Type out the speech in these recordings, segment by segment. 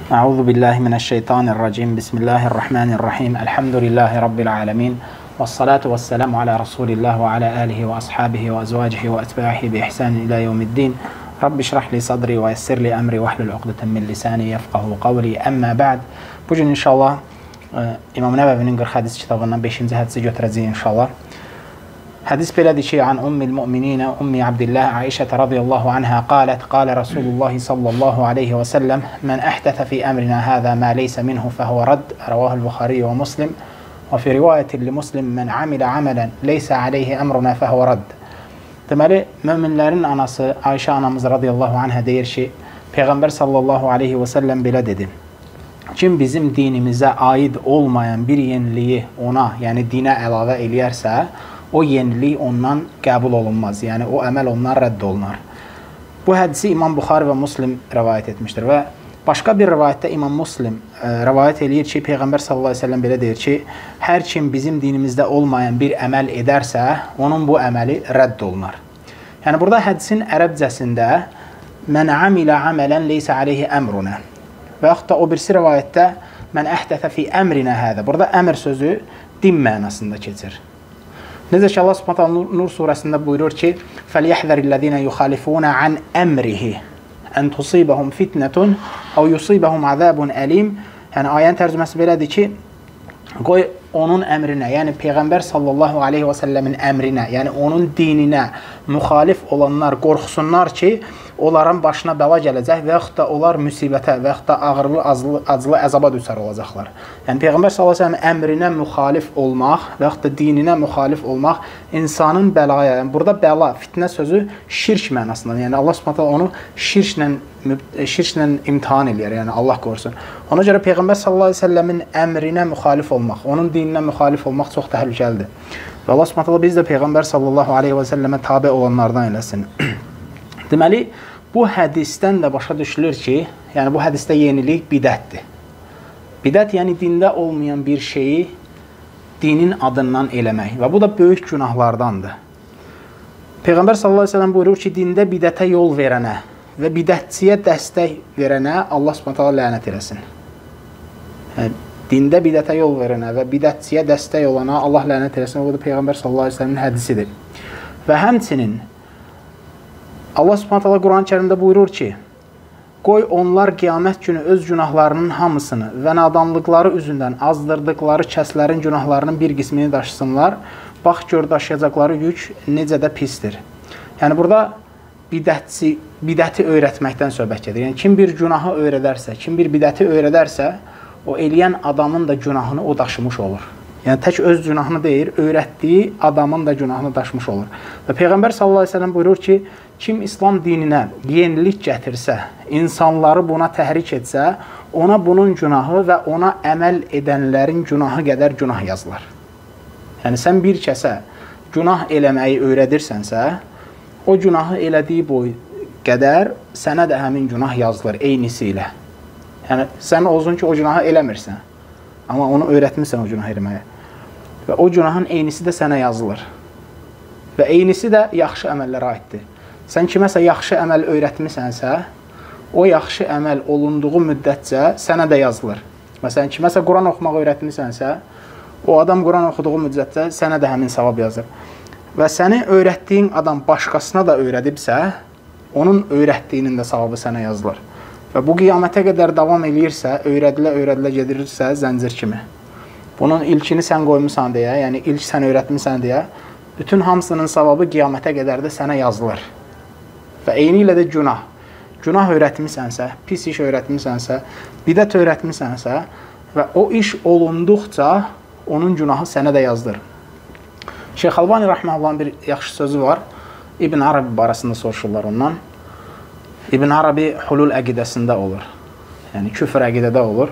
Euzu billahi mineşşeytanirracim. Bismillahirrahmanirrahim. Elhamdülillahi rabbil alamin. Ves salatu vesselamu ala Resulillah ve ala alihi ve ashabihi ve ezvacihi ve etba'ihi bi ihsan ila yevmiddin. Rabbi şrah li sadri ve yessir li emri ve hlul uqdeten min lisani yefqahu qawli. Amma ba'd. Bu gün inşallah İmam Nəvəvinin 40 hədis kitabından 5-ci hədisi götürəcəyik inşallah. Hədis belədir ki, an Ummil Mu'minina Ummi Abdillah Aişə radiyallahu anha qalət, qalə Rasulullah sallallahu aleyhi və səlləm, mən əhdətə fi əmrinə həzə mə leysə minhu fəhvə radd, rəvahul Buxari və Muslim, və fi rivayətin li Muslim, mən amilə amələn leysə aleyhi əmrunə fəhvə radd. Deməli, möminlərin anası Ayşə anamız radiyallahu anha deyir ki, Peyğəmbər sallallahu aleyhi və səlləm belə dedi. Kim bizim dinimizə aid olmayan bir yeniliyi ona, yəni dinə əlavə eləyərsə, o yenilik ondan qəbul olunmaz. Yəni, o əməl ondan rədd olunar. Bu hədisi İmam Buxari və Muslim rəvayət etmişdir və başqa bir rəvayətdə İmam Muslim rəvayət eləyir ki, Peyğəmbər sallallahu aleyhi ve sellem belə deyir ki, hər kim bizim dinimizdə olmayan bir əməl edərsə, onun bu əməli rədd olunar. Yəni, burada hədisin ərəbcəsində mən amilə amələn leysə aleyhi əmrunə və yaxud da o birisi rəvayətdə mən əhdətə fi əmrinə hədə. Burada əmr sözü din mənasında keçir. Necə ki, Allah Subhanahu Nur surəsində buyurur ki, فَلْيَحْذَرِ الَّذِينَ يُخَالِفُونَ عَنْ أَمْرِهِ أَنْ تُصِيبَهُمْ فِتْنَةٌ أَوْ يُصِيبَهُمْ عَذَابٌ أَلِيمٌ. Yəni, ayənin tərcüməsi belədir ki, qoy onun əmrinə, yəni Peyğəmbər sallallahu aleyhi və səlləmin əmrinə, yəni onun dininə müxalif olanlar qorxsunlar ki, onların başına bəla gələcək və yaxud da onlar müsibətə və yaxud da ağırlı, acılı əzaba düşər olacaqlar. Yəni, Peyğəmbər sallallahu aleyhi və səlləm əmrinə müxalif olmaq və yaxud da dininə müxalif olmaq insanın bəlaya, yəni burada bəla, fitnə sözü şirk mənasında, yəni Allah subhanətə onu şirklə imtihan edir, yəni Allah qorusun. Ona görə Peyğəmbər sallallahu aleyhi və səlləmin əmrinə müxalif olmaq, onun dininə müxalif olmaq çox təhlükəlidir. Və Allah subhanətə biz də Peyğəmbər sallallahu aleyhi və səlləmə tabi olanlardan eləsin. Deməli, bu hədisdən də başa düşülür ki, yəni bu hədisdə yenilik bidətdir. Bidət, yəni dində olmayan bir şeyi dinin adından eləmək və bu da böyük günahlardandır. Peyğəmbər sallallahu aleyhi ve sellem buyurur ki, dində bidətə yol verənə və bidətçiyə dəstək verənə Allah subhanətə lənət eləsin. Yəni, dində bidətə yol verənə və bidətçiyə dəstək olana Allah lənət eləsin. Bu da Peyğəmbər sallallahu aleyhi ve sellemin hədisidir. Və həmçinin Allah subhanətə Quran-ı Kərimdə buyurur ki, qoy onlar qiyamət günü öz günahlarının hamısını və nadanlıqları üzündən azdırdıqları kəslərin günahlarının bir qismini daşısınlar. Bax, gör daşıyacaqları yük necə də pisdir. Yəni, burada bidəti öyrətməkdən söhbət gedir. Yəni, kim bir günahı öyrədərsə, kim bir bidəti öyrədərsə, o eləyən adamın da günahını o daşımış olur. Yəni, tək öz günahını deyir, öyrətdiyi adamın da günahını daşımış olur. Və Peyğəmbər sallallahu aleyhi ve sellem buyurur ki, kim İslam dininə yenilik gətirsə, insanları buna təhrik etsə, ona bunun günahı və ona əməl edənlərin günahı qədər günah yazılır. Yəni, sən bir kəsə günah eləməyi öyrədirsənsə, o günahı elədiyi boy qədər sənə də həmin günah yazılır, eynisi ilə. Yəni, sən olsun ki, o günahı eləmirsən, amma onu öyrətmirsən o günah eləməyə. Və o günahın eynisi də sənə yazılır. Və eynisi də yaxşı əməllərə aiddir. Sən kiməsə yaxşı əməl öyrətmisənsə, o yaxşı əməl olunduğu müddətcə sənə də yazılır. Məsələn, kiməsə Quran oxumaq öyrətmisənsə, o adam Quran oxuduğu müddətcə sənə də həmin savab yazır. Və səni öyrətdiyin adam başqasına da öyrədibsə, onun öyrətdiyinin də savabı sənə yazılır. Və bu qiyamətə qədər davam eləyirsə, öyrədilə gedirsə, zəncir kimi. Bunun ilkini sən qoymusan deyə, yəni ilk sən öyrətmisən deyə, bütün hamısının savabı qiyamətə qədər də sənə yazılır. Və eyni ilə də günah. Günah öyrətmisənsə, pis iş öyrətmisənsə, bidət öyrətmisənsə və o iş olunduqca onun günahı sənə də yazılır. Şeyx Albani Rəhməhullahın bir yaxşı sözü var. İbn Arabi barəsində soruşurlar ondan. İbn Arabi hulul əqidəsində olur. Yəni, küfr əqidədə olur.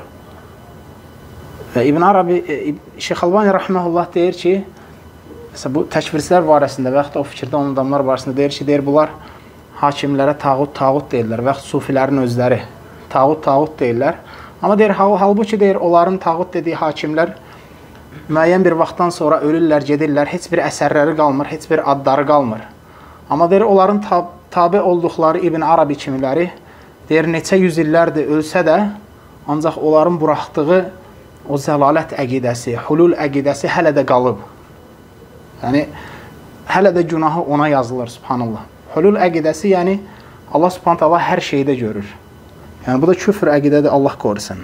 Və İbn Arabi, Şeyx Albani Rəhməhullah deyir ki, bu təkfirçilər barəsində və yaxud da o fikirdə olan adamlar barəsində deyir ki, bunlar hakimlərə tağut deyirlər və yaxud sufilərin özləri tağut deyirlər. Amma deyir, halbuki deyir, onların tağut dediyi hakimlər müəyyən bir vaxtdan sonra ölürlər, gedirlər, heç bir əsərləri qalmır, heç bir adları qalmır. Amma deyir, onların tabi olduqları İbn Arabi kimiləri deyir, neçə yüz illərdir ölsə də Ancaq onların buraxdığı o zəlalət əqidəsi, hulul əqidəsi hələ də qalıb. Yəni, hələ də günahı ona yazılır, subhanallah. Hulul əqidəsi, yəni, Allah subhanət Allah hər şeydə görür. Yəni, bu da küfr əqidədir, Allah qorusun.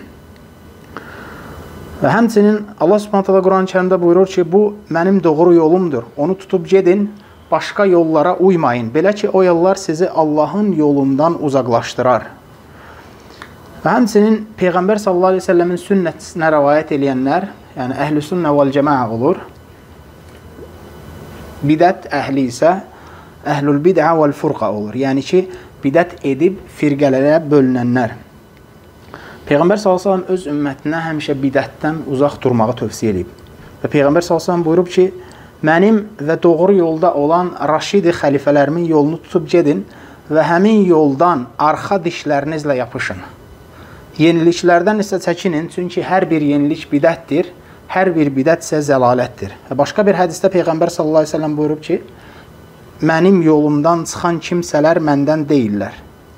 Və həmçinin Allah subhanət Allah Quran-ı Kərimdə buyurur ki, bu mənim doğru yolumdur. Onu tutub gedin, başqa yollara uymayın. Belə ki, o yollar sizi Allahın yolundan uzaqlaşdırar. Və həmçinin Peyğəmbər sallallahu aleyhi ve sellemin sünnətisinə rəvayət eləyənlər, yəni əhl-i sünnə vəl-cəmaə olur. Bidət əhli isə əhlül bid'ə vəl-furqa olur. Yəni ki, bidət edib firqələrə bölünənlər. Peyğəmbər sallallahu aleyhi ve sellem öz ümmətinə həmişə bidətdən uzaq durmağı tövsiyə edib. Və Peyğəmbər sallallahu aleyhi ve sellem buyurub ki, mənim və doğru yolda olan Raşidi xəlifələrimin yolunu tutub gedin və həmin yoldan arxa dişlərinizlə yapışın. Yeniliklərdən isə çəkinin, çünki hər bir yenilik bidətdir, hər bir bidət isə zəlalətdir. Başqa bir hədisdə Peyğəmbər sallallahu aleyhi ve sellem buyurub ki, mənim yolumdan çıxan kimsələr məndən deyirlər.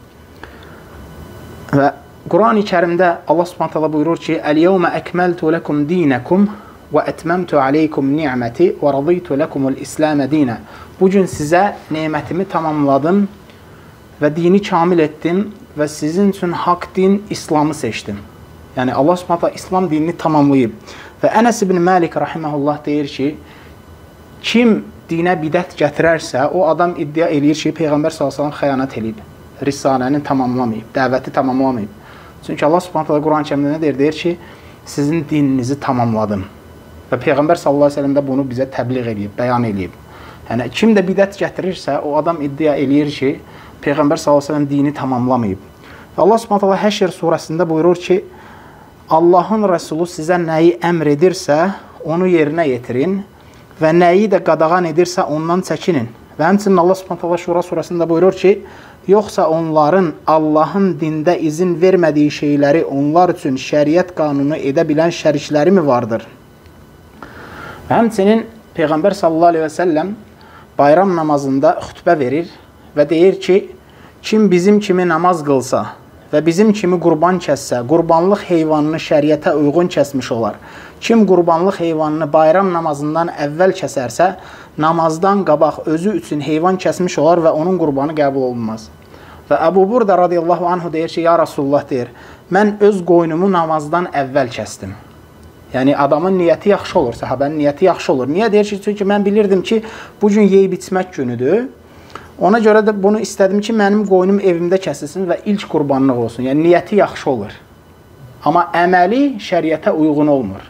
Və Quran-ı Kərimdə Allah subhanət hala buyurur ki, Əl-yevmə əkməltu ləkum dinəkum və ətməmtu aleykum ni'məti və radıytu ləkumul İsləmə dinə. Bugün sizə nemətimi tamamladım və dini kamil etdim və sizin üçün haqq din İslamı seçdim. Yəni Allah subhanət hala İslam dinini tamamlayıb. Və Ənəs ibn Məlik rahiməhullah deyir ki, kim dinə bidət gətirərsə, o adam iddia eləyir ki, Peyğəmbər s.ə.v xəyanət eləyib, risaləni tamamlamayıb, dəvəti tamamlamayıb. Çünki Allah subhanət hala Quran-ı Kərimdə nə deyir? Deyir ki, sizin dininizi tamamladım. Və Peyğəmbər s.ə.v də bunu bizə təbliğ eləyib, bəyan eləyib. Yəni, kim də bidət gətirirsə, o adam iddia eləyir ki, Peyğəmbər s.ə.v dini tamamlamayıb. Və Allah subhanət hala Həşr surəsində buyurur ki, Allahın Rəsulu sizə nəyi əmr edirsə, onu yerinə yetirin və nəyi də qadağan edirsə, ondan çəkinin. Və həmçinin Allah subhanət hala Şura surəsində buyurur ki, yoxsa onların Allahın dində izin vermədiyi şeyləri onlar üçün şəriət qanunu edə bilən şərikləri mi vardır? Və həmçinin Peyğəmbər sallallahu aleyhi və səlləm bayram namazında xütbə verir və deyir ki, kim bizim kimi namaz qılsa və bizim kimi qurban kəssə, qurbanlıq heyvanını şəriətə uyğun kəsmiş olar. Kim qurbanlıq heyvanını bayram namazından əvvəl kəsərsə, namazdan qabaq özü üçün heyvan kəsmiş olar və onun qurbanı qəbul olunmaz. Və Əbu Burda radiyallahu anhu deyir ki, ya Rasulullah deyir, mən öz qoynumu namazdan əvvəl kəsdim. Yəni, adamın niyyəti yaxşı olur, səhabənin niyyəti yaxşı olur. Niyə deyir ki, çünki mən bilirdim ki, bugün yeyib içmək günüdür. Ona görə də bunu istədim ki, mənim qoynum evimdə kəsilsin və ilk qurbanlıq olsun. Yəni, niyyəti yaxşı olur. Amma əməli şəriətə uyğun olmur.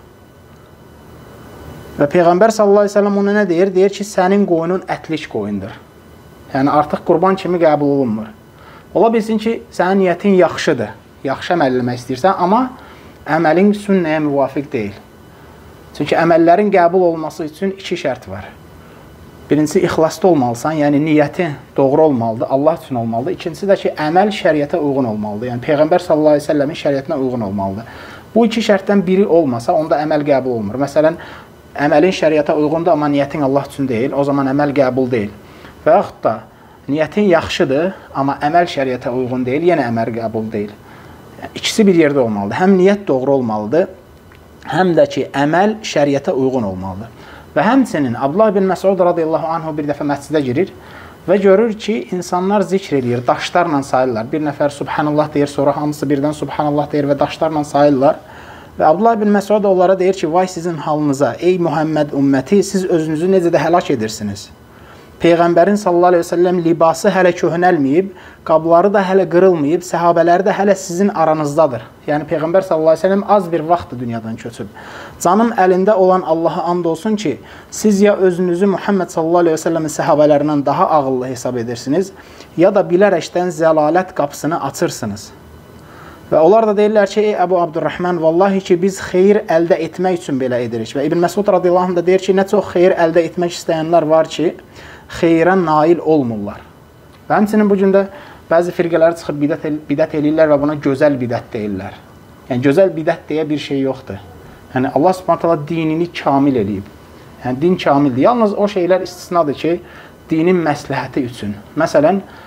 Və Peyğəmbər sallallahu aleyhi ve sellem ona nə deyir? Deyir ki, sənin qoyunun ətlik qoyundur. Yəni, artıq qurban kimi qəbul olunmur. Ola bilsin ki, sənin niyyətin yaxşıdır. Yaxşı əməl eləmək istəyirsən, amma əməlin sünnəyə müvafiq deyil. Çünki əməllərin qəbul olması üçün iki şərt var. Birincisi, ixlaslı olmalısan, yəni niyyətin doğru olmalıdır, Allah üçün olmalıdır. İkincisi də ki, əməl şəriətə uyğun olmalıdır. Yəni, Peyğəmbər sallallahu aleyhi ve sellemin şəriətinə uyğun olmalıdır. Bu iki şərtdən biri olmasa, onda əməl qəbul olmur. Məsələn, əməlin şəriətə uyğundur, amma niyyətin Allah üçün deyil, o zaman əməl qəbul deyil. Və yaxud da, niyyətin yaxşıdır, amma əməl şəriətə uyğun deyil, yenə əməl qəbul deyil. İkisi bir yerdə olmalıdır. Həm niyyət doğru olmalıdır, həm də ki, əməl şəriətə uyğun olmalıdır. Və həmçinin Abdullah bin Məsud radiyallahu anhu bir dəfə məscidə girir və görür ki, insanlar zikr edir, daşlarla sayırlar. Bir nəfər Subhanallah deyir, sonra hamısı birdən Subhanallah deyir və daşlarla sayırlar. Və Abdullah bin Məsud onlara deyir ki, vay sizin halınıza, ey Muhammed ümməti, siz özünüzü necə də həlak edirsiniz. Peyğəmbərin sallallahu aleyhi ve sellem libası hələ köhnəlməyib, qabları da hələ qırılmayıb, səhabələri də hələ sizin aranızdadır. Yəni, Peyğəmbər sallallahu aleyhi ve sellem az bir vaxtdır dünyadan köçüb. Canım əlində olan Allaha and olsun ki, siz ya özünüzü Muhammed sallallahu aleyhi ve sellemin səhabələrindən daha ağıllı hesab edirsiniz, ya da bilərəkdən zəlalət qapısını açırsınız. Və onlar da deyirlər ki, ey Əbu Abdurrahman, vallahi ki, biz xeyir əldə etmək üçün belə edirik. Və İbn Məsud radiyallahu anh da deyir ki, nə çox xeyir əldə etmək istəyənlər var ki, xeyrə nail olmurlar. Və həmçinin bu gün də bəzi firqələri çıxıb bidət eləyirlər və buna gözəl bidət deyirlər. Yəni, gözəl bidət deyə bir şey yoxdur. Yəni, Allah subhanət hala dinini kamil eləyib. Yəni, din kamildir. Yalnız o şeylər istisnadır ki, dinin məsləhəti üçün. Məsələn,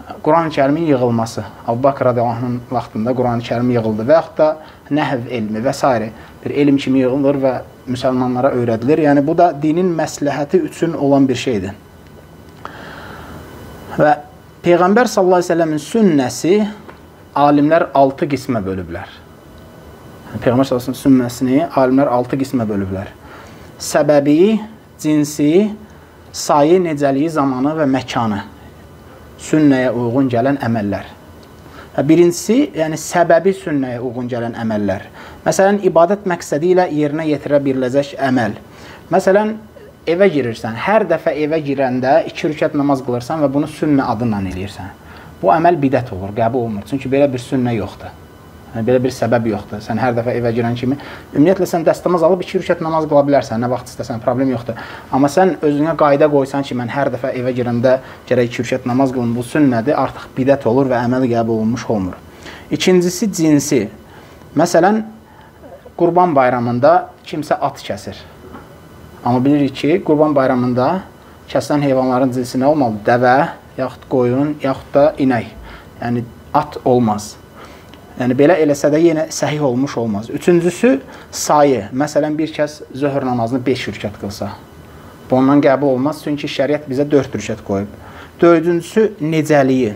Quran-ı Kərimin yığılması. Əbu Bakr radiyallahu anh'ın vaxtında Quran-ı Kərim yığıldı və yaxud da nəhv elmi və s. bir elm kimi yığılır və müsəlmanlara öyrədilir. Yəni, bu da dinin məsləhəti üçün olan bir şeydir. Və Peyğəmbər sallallahu əleyhi və səlləmin sünnəsi alimlər 6 qismə bölüblər. Peyğəmbər sallallahu əleyhi və səlləmin sünnəsini alimlər 6 qismə bölüblər. Səbəbi, cinsi, sayı, necəliyi, zamanı və məkanı. Sünnəyə uyğun gələn əməllər. Birincisi, yəni səbəbi sünnəyə uyğun gələn əməllər. Məsələn, ibadət məqsədi ilə yerinə yetirə biləcək əməl. Məsələn, evə girirsən, hər dəfə evə girəndə 2 rükət namaz qılırsan və bunu sünnə adından eləyirsən. Bu əməl bidət olur, qəbul olunur. Çünki belə bir sünnə yoxdur. Yəni, belə bir səbəb yoxdur. Sən hər dəfə evə girən kimi, ümumiyyətlə sən dəstəmaz alıb 2 rükət namaz qıla bilərsən, nə vaxt istəsən, problem yoxdur. Amma sən özünə qayda qoysan ki, mən hər dəfə evə girəndə gərək 2 rükət namaz qılım, bu sünnədir, artıq bidət olur və əməl qəbul olunmuş olmur. İkincisi, cinsi. Məsələn, Qurban bayramında kimsə at kəsir. Amma bilirik ki, Qurban bayramında kəsilən heyvanların cinsi nə olmalı? Dəvə, yaxud qoyun, yaxud da inək. Yəni, at olmaz. Yəni, belə eləsə də yenə səhih olmuş olmaz. Üçüncüsü, sayı. Məsələn, bir kəs zöhr namazını 5 rükət qılsa. Bu, ondan qəbul olmaz, çünki şəriət bizə 4 rükət qoyub. Dördüncüsü, necəliyi.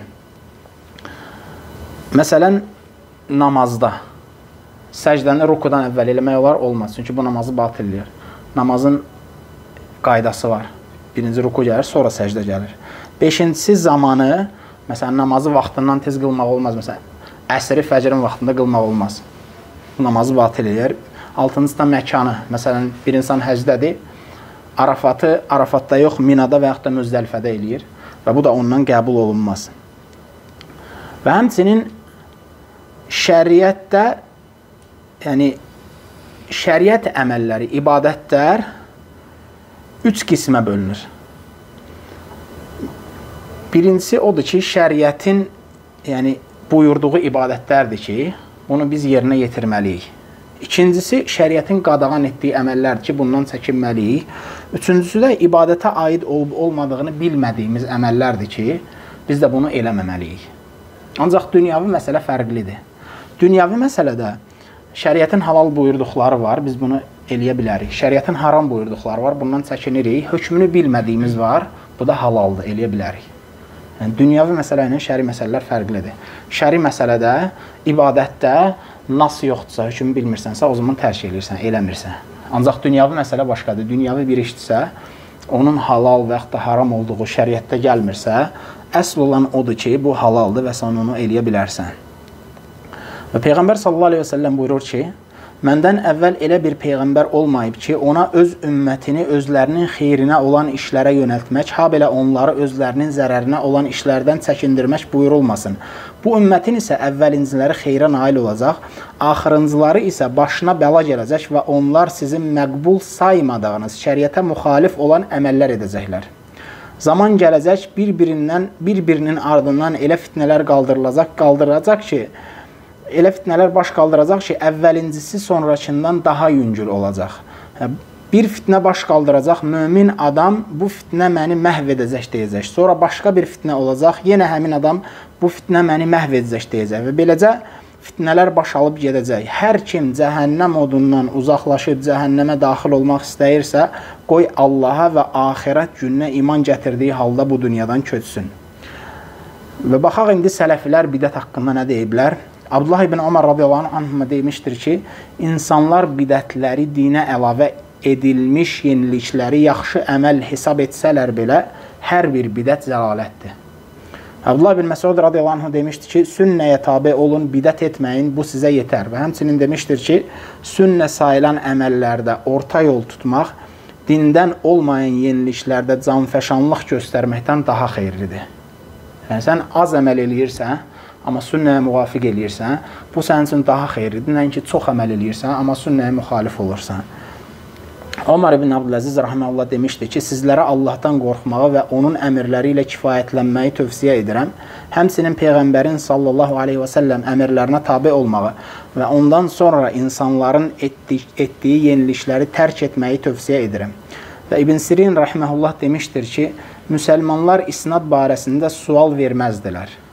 Məsələn, namazda. Səcdəni rukudan əvvəl eləmək olar, olmaz. Çünki bu namazı batıl eləyir. Namazın qaydası var. Birinci ruku gəlir, sonra səcdə gəlir. Beşincisi, zamanı. Məsələn, namazı vaxtından tez qılmaq olmaz. Məsələn, əsri fəcrin vaxtında qılmaq olmaz. Namazı batıl eləyir. Altıncısı da məkanı. Məsələn, bir insan həcdədir. Arafatı Arafatda yox, Minada və yaxud da Müzdəlifədə eləyir. Və bu da ondan qəbul olunmaz. Və həmçinin şəriətdə, yəni şəriət əməlləri, ibadətlər 3 qismə bölünür. Birincisi odur ki, şəriətin buyurduğu ibadətlərdir ki, bunu biz yerinə yetirməliyik. İkincisi, şəriətin qadağan etdiyi əməllərdir ki, bundan çəkinməliyik. Üçüncüsü də ibadətə aid olub-olmadığını bilmədiyimiz əməllərdir ki, biz də bunu eləməməliyik. Ancaq dünyavi məsələ fərqlidir. Dünyavi məsələdə şəriətin halal buyurduqları var, biz bunu eləyə bilərik. Şəriətin haram buyurduqları var, bundan çəkinirik. Hökmünü bilmədiyimiz var, bu da halaldır, eləyə bilərik. Yəni, dünyavi məsələ ilə şəri məsələlər fərqlidir. Şəri məsələdə, ibadətdə nas yoxdursa, hökmü bilmirsənsə, o zaman tərk edirsən, eləmirsən. Ancaq dünyavi məsələ başqadır. Dünyavi bir işdirsə, onun halal və yaxud da haram olduğu şəriətdə gəlmirsə, əsl olan odur ki, bu halaldır və sən onu eləyə bilərsən. Və Peyğəmbər sallallahu aleyhi və səlləm buyurur ki, məndən əvvəl elə bir Peyğəmbər olmayıb ki, ona öz ümmətini özlərinin xeyrinə olan işlərə yönəltmək, habelə onları özlərinin zərərinə olan işlərdən çəkindirmək buyurulmasın. Bu ümmətin isə əvvəlinciləri xeyrə nail olacaq, axırıncıları isə başına bəla gələcək və onlar sizin məqbul saymadığınız, şəriətə müxalif olan əməllər edəcəklər. Zaman gələcək, bir-birinin ardından elə fitnələr qaldırılacaq ki, elə fitnələr baş qaldıracaq ki, əvvəlincisi sonrakından daha yüngül olacaq. Bir fitnə baş qaldıracaq, mömin adam bu fitnə məni məhv edəcək deyəcək. Sonra başqa bir fitnə olacaq, yenə həmin adam bu fitnə məni məhv edəcək deyəcək. Və beləcə fitnələr baş alıb gedəcək. Hər kim cəhənnəm odundan uzaqlaşıb cəhənnəmə daxil olmaq istəyirsə, qoy Allaha və axirət gününə iman gətirdiyi halda bu dünyadan köçsün. Və baxaq, indi sələfilər bidət haqqında nə deyiblər? Abdullah ibn Ömər radiyallahu anh demişdir ki, insanlar bidətləri dinə əlavə edilmiş yenilikləri yaxşı əməl hesab etsələr belə, hər bir bidət zəlalətdir. Abdullah ibn Məsud radiyallahu anh demişdir ki, sünnəyə tabi olun, bidət etməyin, bu sizə yetər. Və həmçinin demişdir ki, sünnə sayılan əməllərdə orta yol tutmaq, dindən olmayan yeniliklərdə canfəşanlıq göstərməkdən daha xeyirlidir. Yəni, sən az əməl eləyirsən, amma sünnəyə müvafiq eləyirsən, bu sənin üçün daha xeyirlidir. Nəinki çox əməl eləyirsən, amma sünnəyə müxalif olursan. Ömər ibn Abdüləziz rahmanullah demişdi ki, sizlərə Allahdan qorxmağı və onun əmirləri ilə kifayətlənməyi tövsiyə edirəm. Həmçinin Peyğəmbərin sallallahu aleyhi və səlləm əmirlərinə tabi olmağı və ondan sonra insanların etdiyi yenilikləri tərk etməyi tövsiyə edirəm. Və İbn Sirin rahmanullah demişdir ki, müsəlmanlar isnad barəsində sual verməzdilər.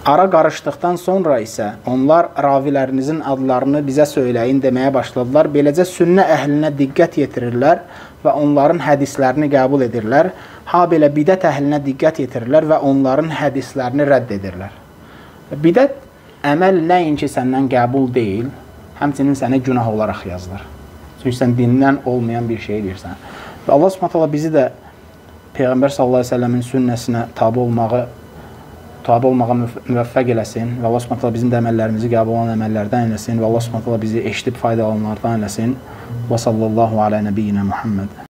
Ara qarışdıqdan sonra isə onlar ravilərinizin adlarını bizə söyləyin deməyə başladılar. Beləcə sünnə əhlinə diqqət yetirirlər və onların hədislərini qəbul edirlər. Ha belə bidət əhlinə diqqət yetirirlər və onların hədislərini rədd edirlər. Bidət əməl nəinki səndən qəbul deyil, həmçinin sənə günah olaraq yazılır. Çünki sən dindən olmayan bir şey edirsən. Və Allah Subhanahu taala bizi də Peyğəmbər sallallahu əleyhi və səlləmin sünnəsinə tabe olmağa müvəffəq eləsin və Allah Subhanahu taala bizim də əməllərimizi qəbul olan əməllərdən eləsin və Allah Subhanahu taala bizi eşidib faydalananlardan eləsin. Və sallallahu alə nəbiyyinə Muhammed.